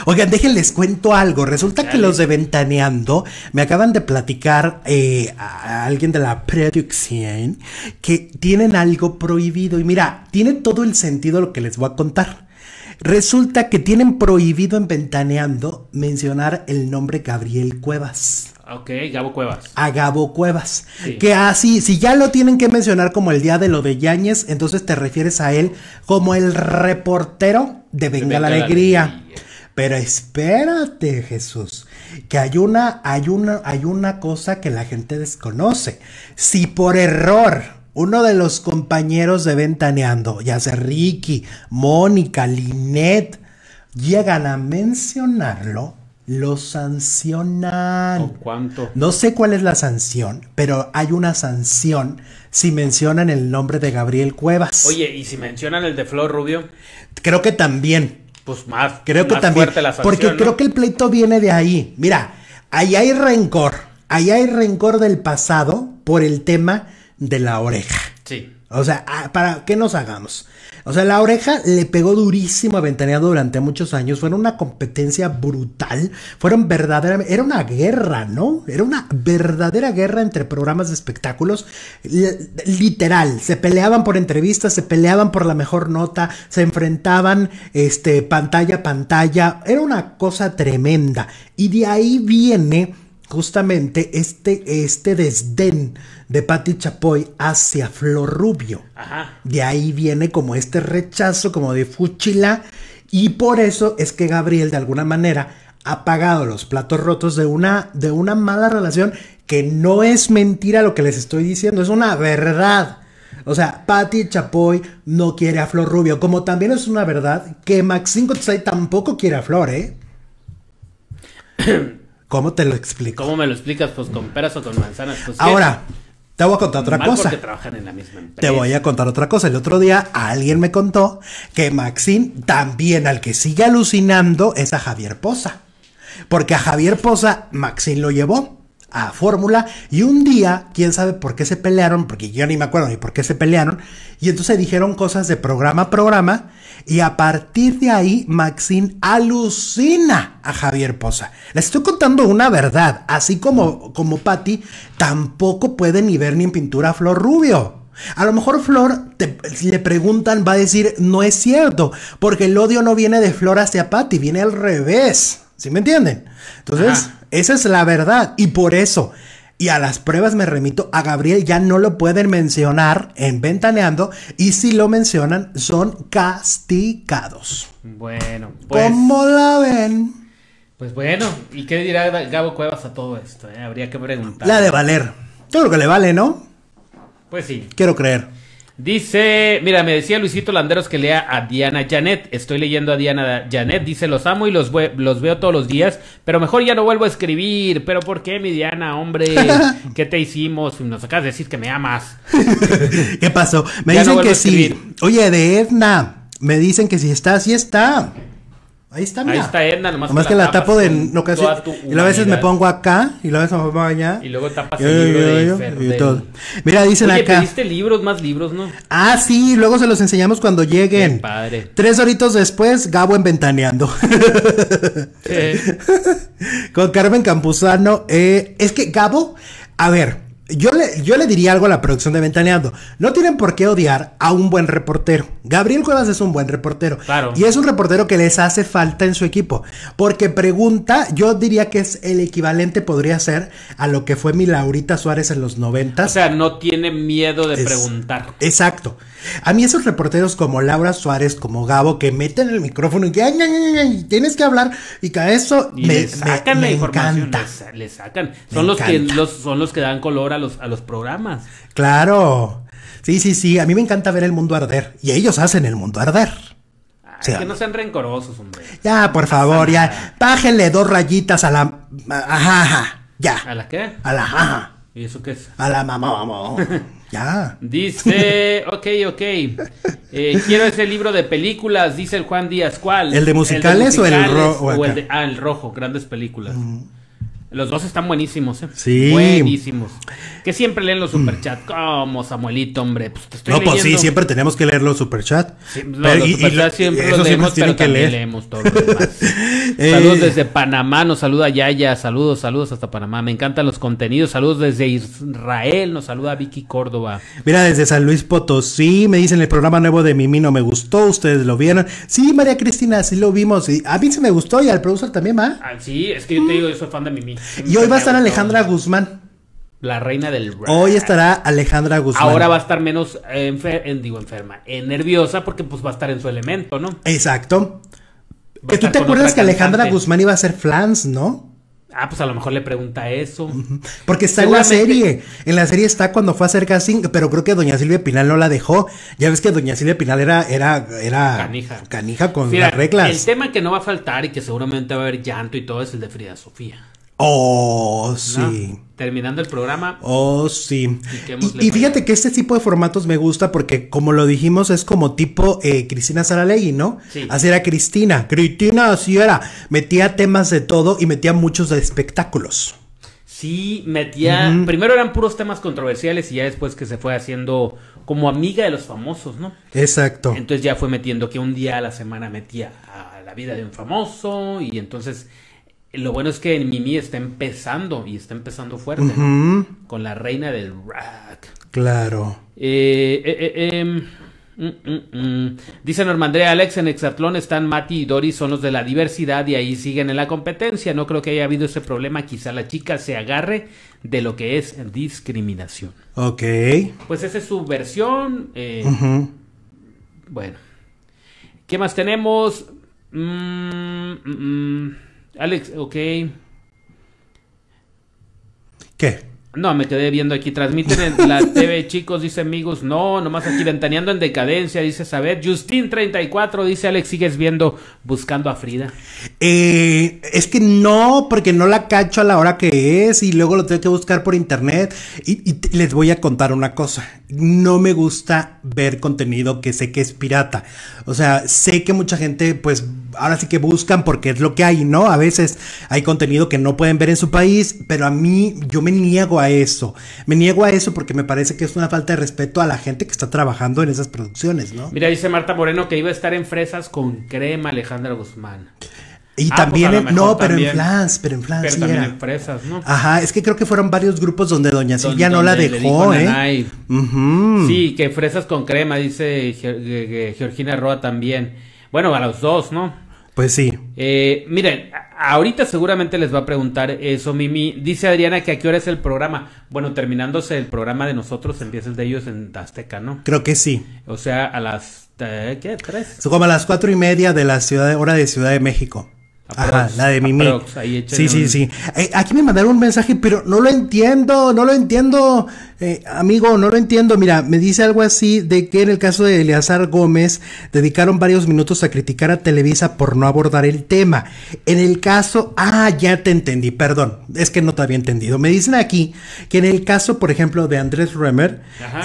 Oigan, déjenles cuento algo. Resulta que los de Ventaneando me acaban de platicar a alguien de la producción que tienen algo prohibido. Y mira, tiene todo el sentido lo que les voy a contar. Resulta que tienen prohibido en Ventaneando mencionar el nombre Gabriel Cuevas. Ok, Gabo Cuevas. A Gabo Cuevas. Sí. Que así, si ya lo tienen que mencionar como el día de lo de Yáñez, entonces te refieres a él como el reportero de Venga la Alegría. Pero espérate, Jesús, que hay una cosa que la gente desconoce. Si por error uno de los compañeros de Ventaneando, ya sea Ricky, Mónica, Linet, llegan a mencionarlo, lo sancionan. ¿Con cuánto? No sé cuál es la sanción, pero hay una sanción si mencionan el nombre de Gabriel Cuevas. Oye, ¿y si mencionan el de Flor Rubio? Creo que también. Pues más, creo que más también, fuerte la sanción, porque ¿no? creo que el pleito viene de ahí. Mira, ahí hay rencor del pasado por el tema de la oreja. Sí. O sea, ¿para qué nos hagamos? O sea, la oreja le pegó durísimo a Ventaneando durante muchos años. Fueron una competencia brutal. Fueron verdaderamente... Era una guerra, ¿no? Era una verdadera guerra entre programas de espectáculos. Literal. Se peleaban por entrevistas, se peleaban por la mejor nota, se enfrentaban pantalla a pantalla. Era una cosa tremenda. Y de ahí viene justamente este desdén de Pati Chapoy hacia Flor Rubio. Ajá. De ahí viene como este rechazo, como de fúchila, y por eso es que Gabriel de alguna manera ha pagado los platos rotos de una mala relación, que no es mentira lo que les estoy diciendo, es una verdad. O sea, Pati Chapoy no quiere a Flor Rubio, como también es una verdad que Maxine Goodside tampoco quiere a Flor, ¿eh? ¿Cómo te lo explico? ¿Cómo me lo explicas? Pues con peras o con manzanas. Pues, ahora, te voy a contar otra mal cosa. Porque trabajan en la misma empresa. Te voy a contar otra cosa. El otro día alguien me contó que Maxine también al que sigue alucinando es a Javier Poza. Porque a Javier Poza Maxine lo llevó a Fórmula y un día, quién sabe por qué se pelearon, porque yo ni me acuerdo ni por qué se pelearon, y entonces dijeron cosas de programa a programa, y a partir de ahí Maxine alucina a Javier Poza. Les estoy contando una verdad, así como Pati tampoco puede ni ver ni en pintura a Flor Rubio. A lo mejor Flor, si le preguntan, va a decir no es cierto, porque el odio no viene de Flor hacia Pati, viene al revés. ¿Sí me entienden? Entonces, esa es la verdad. Y por eso, y a las pruebas me remito, a Gabriel ya no lo pueden mencionar en Ventaneando. Y si lo mencionan, son castigados. Bueno, pues... ¿Cómo la ven? Pues bueno, ¿y qué dirá Gabo Cuevas a todo esto? Habría que preguntar. La de valer. Yo creo que le vale, ¿no? Pues sí. Quiero creer. Dice, mira, me decía Luisito Landeros que lea a Diana Janet. Estoy leyendo a Diana Janet. Dice, los amo y los veo todos los días, pero mejor ya no vuelvo a escribir. ¿Pero por qué, mi Diana? Hombre, ¿qué te hicimos? Nos acabas de decir que me amas. ¿Qué pasó? Me ya dicen no que sí. Oye, de Edna, me dicen que si está, sí está. Ahí está, mira. Ahí está Edna, nomás que la tapo de en ocasión. Y a veces me pongo acá, y a veces me pongo allá. Y luego tapas el libro de y todo. Mira, dicen Oye, acá. pediste libros, más libros, ¿no? Ah, sí, luego se los enseñamos cuando lleguen. Qué padre. 3 horitos después, Gabo en Ventaneando. Con Carmen Campuzano. Es que Gabo, a ver, yo le diría algo a la producción de Ventaneando. No tienen por qué odiar a un buen reportero. Gabriel Cuevas es un buen reportero. Claro. Y es un reportero que les hace falta en su equipo. Porque pregunta, yo diría que es el equivalente, podría ser, a lo que fue mi Laurita Suárez en los 90. O sea, no tiene miedo de preguntar. Exacto. A mí esos reporteros como Laura Suárez, como Gabo, que meten el micrófono y que ay, tienes que hablar, y que a eso y me sacan la información, encanta. Le sacan. Son los que dan color a los programas. Claro. Sí. A mí me encanta ver el mundo arder. Y ellos hacen el mundo arder. Ay, que no sean rencorosos, hombre. Ya, por favor, ya. Bájenle 2 rayitas a la... Ajá. Ya. ¿A la qué? A la ajá. ¿Y eso qué es? A la mamá. Ya. Dice, ok. Quiero ese libro de películas, dice el Juan Díaz. ¿Cuál? ¿El de musicales o el rojo? El rojo, grandes películas. Los dos están buenísimos, ¿eh? Sí. Buenísimos. Que siempre leen los superchats. Como Samuelito, hombre. Pues te estoy no, leyendo. pues sí, siempre tenemos que leer los superchats. Sí, los superchats siempre los leemos, pero también leemos todo lo demás. Saludos desde Panamá, nos saluda Yaya, saludos hasta Panamá, me encantan los contenidos, saludos desde Israel, nos saluda Vicky Córdoba. Mira, desde San Luis Potosí, me dicen el programa nuevo de Mimi no me gustó, ustedes lo vieron. Sí, María Cristina, sí lo vimos, y a mí sí me gustó y al producer también, ¿va? Sí, es que yo te digo, yo soy fan de Mimi. Y hoy va a estar Alejandra Guzmán. La reina del rap. Hoy estará Alejandra Guzmán. Ahora va a estar menos enferma, nerviosa, porque pues va a estar en su elemento, ¿no? Exacto. Que tú te acuerdas que Alejandra Guzmán iba a ser Flans, ¿no? Ah, pues a lo mejor le pregunta eso. Porque está en la serie. En la serie está cuando fue a hacer casting, pero creo que doña Silvia Pinal no la dejó. Ya ves que doña Silvia Pinal era canija con las reglas. El tema que no va a faltar y que seguramente va a haber llanto y todo es el de Frida Sofía. Oh, sí. ¿No? Terminando el programa. Oh, sí. Y fíjate que este tipo de formatos me gusta porque, como lo dijimos, es como tipo Cristina Saralegui, ¿no? Sí. Así era Cristina. Cristina así era. Metía temas de todo y metía muchos de espectáculos. Sí, metía. Primero eran puros temas controversiales y ya después que se fue haciendo como amiga de los famosos, ¿no? Exacto. Entonces ya fue metiendo que un día a la semana metía a la vida de un famoso y entonces. Lo bueno es que Mimi está empezando y está empezando fuerte, ¿no? Con la reina del rock. Claro. Dice Norma Andrea, Alex, en Hexatlón están Mati y Doris, son los de la diversidad y ahí siguen en la competencia. No creo que haya habido ese problema. Quizá la chica se agarre de lo que es discriminación. Ok. Pues esa es su versión. Bueno. ¿Qué más tenemos? Alex, ok. ¿Qué? No, me quedé viendo aquí. Transmiten en la TV, chicos, dice amigos. No, nomás aquí ventaneando en decadencia, dice Saber. Justin 34, dice Alex, ¿sigues viendo Buscando a Frida? Es que no, porque no la cacho a la hora que es y luego lo tengo que buscar por internet. Y les voy a contar una cosa. No me gusta ver contenido que sé que es pirata. O sea, sé que mucha gente, pues, ahora sí que buscan porque es lo que hay, ¿no? A veces hay contenido que no pueden ver en su país, pero a mí, yo me niego a eso. Me niego a eso porque me parece que es una falta de respeto a la gente que está trabajando en esas producciones, ¿no? Mira, dice Marta Moreno que iba a estar en Fresas con Crema Alejandra Guzmán. Y también, pues no, pero también, en Flans, pero sí también era. en Fresas, ¿no? Ajá, es que creo que fueron varios grupos donde doña Silvia no la dejó, ¿eh? Sí, que Fresas con Crema, dice Georgina Roa también. Bueno, a los dos, ¿no? Pues sí. Miren, ahorita seguramente les va a preguntar eso, Mimi. Dice Adriana que a qué hora es el programa. Bueno, terminándose el programa de nosotros, empieza el de ellos en Azteca, ¿no? Creo que sí. O sea, a las, ¿qué? ¿3? Como a las 4:30 de la hora de Ciudad de México. Ajá, la de Mimi. Sí. Aquí me mandaron un mensaje, pero no lo entiendo, amigo, no lo entiendo. Mira, me dice algo así de que en el caso de Eleazar Gómez dedicaron varios minutos a criticar a Televisa por no abordar el tema. En el caso, ya te entendí, perdón, es que no te había entendido. Me dicen aquí que en el caso, por ejemplo, de Andrés Römer,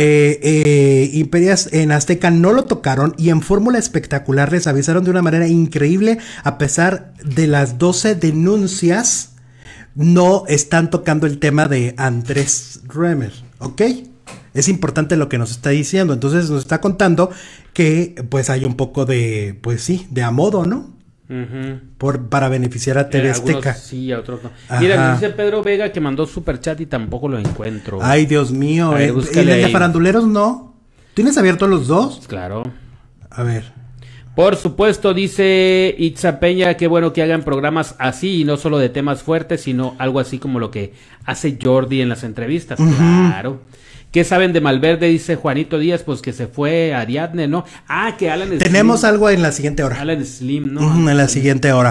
Imperias en Azteca no lo tocaron y en Fórmula Espectacular les avisaron de una manera increíble, a pesar de las 12 denuncias, no están tocando el tema de Andrés Römer, ¿ok? Es importante lo que nos está diciendo, entonces nos está contando que pues hay un poco de, pues sí, de a modo, ¿no? Para beneficiar a TV Azteca. Sí, a otros no. Mira, me dice Pedro Vega que mandó superchat y tampoco lo encuentro. Ay, Dios mío. Ver, ¿Y el de faranduleros no? ¿Tienes abiertos los dos? Claro. A ver. Por supuesto, dice Itza Peña, qué bueno que hagan programas así y no solo de temas fuertes, sino algo así como lo que hace Jordi en las entrevistas. Claro. ¿Qué saben de Malverde? Dice Juanito Díaz, pues que se fue a Ariadne, ¿no? Que Alan Slim. Tenemos algo en la siguiente hora. Alan Slim, ¿no? En la siguiente hora.